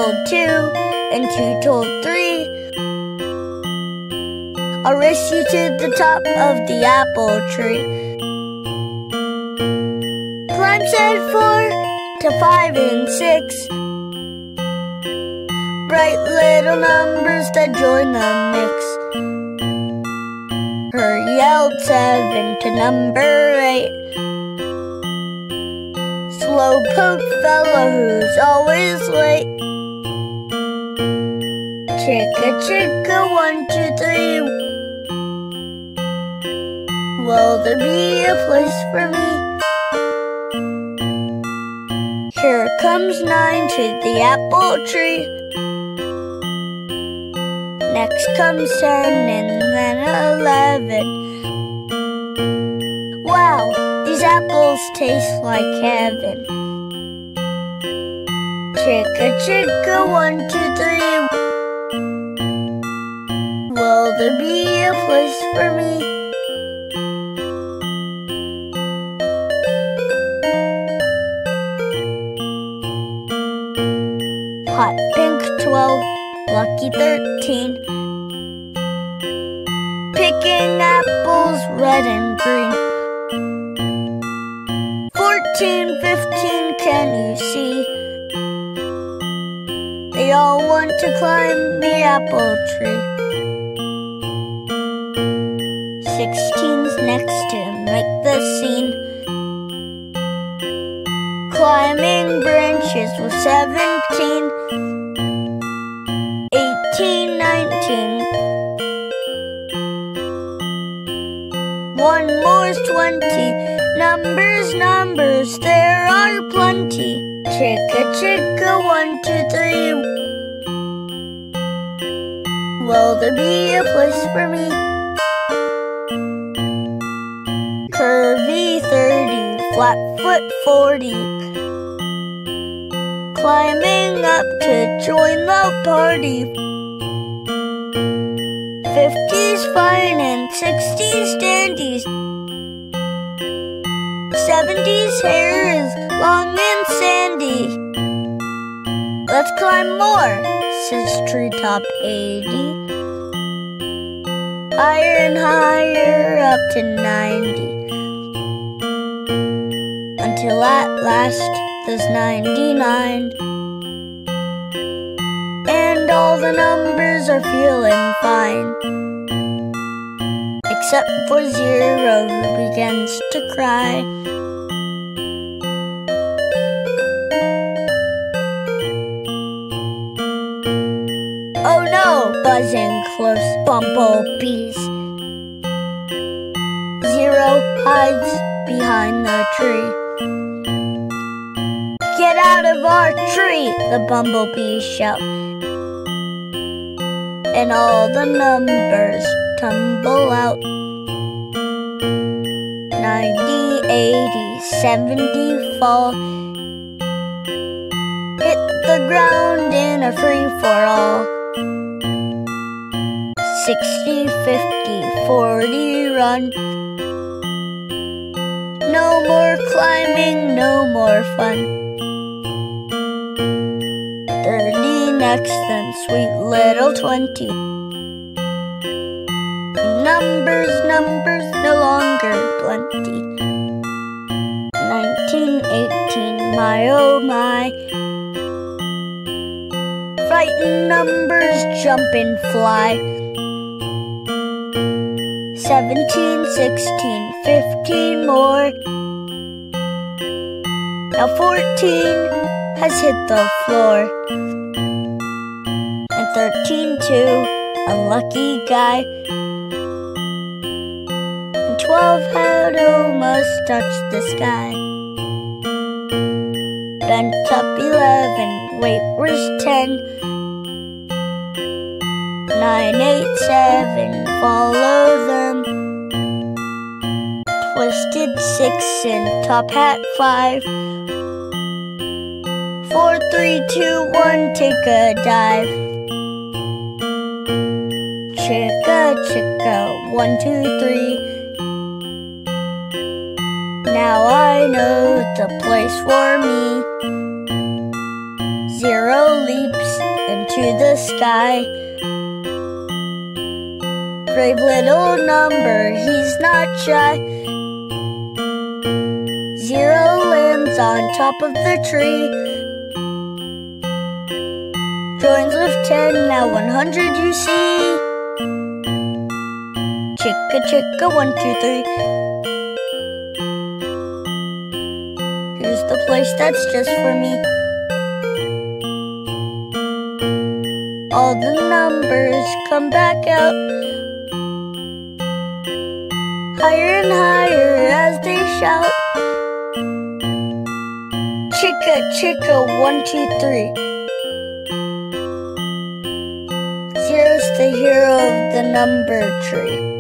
told 2, and 2 told 3. I'll race you to the top of the apple tree. Climb, said 4 to 5 and 6. Bright little numbers that join the mix. Her yelled 7 to number 8. Slowpoke fellow who's always late. Chicka chicka 1, 2, 3. Will there be a place for me? Here comes 9 to the apple tree. Next comes 10 and then 11. Wow, these apples taste like heaven. Chicka chicka 1, 2, 3. Will there be a place for me? Hot pink 12, lucky 13. Picking apples red and green. 14, 15, can you see? They all want to climb the apple tree. 16's next to make the scene. Climbing branches with 17. 18, 19. One more's 20. Numbers, numbers, there are plenty. Chicka chicka 1, 2, 3. Will there be a place for me? Curvy 30, flat foot 40. Climbing up to join the party. 50's fine and 60's dandy. 70's hair is long and sandy. Let's climb more, says treetop 80. Higher and higher up to 90. Until at last there's 99. And all the numbers are feeling fine. Except for 0 who begins to cry. Oh no, buzzing close bumblebees. 0 hides behind the tree. Get out of our tree, the bumblebees shout. And all the numbers tumble out. 90, 80, 70 fall. Hit the ground in a free-for-all. 60, 50, 40 run. No more climbing, no more fun. 30 next, then sweet little 20. Numbers, numbers, no longer plenty. 19, 18, my oh my. Frightened numbers jump and fly. 17, 16, 15 more. Now 14 has hit the floor. And 13 too, unlucky guy. And 12 had almost touched the sky. Bent up 11, wait, where's 10? 9, 8, 7, follow them. Twisted 6 and top hat 5. 4, 3, 2, 1, take a dive. Chicka chicka 1, 2, 3. Now I know the place for me. 0 leaps to the sky. Brave little number, he's not shy. 0 lands on top of the tree. Joins with 10, now 100 you see. Chicka chicka, 1, 2, 3. Here's the place that's just for me. All the numbers come back out, higher and higher as they shout. Chicka chicka, 1, 2, 3. 0's the hero of the number tree.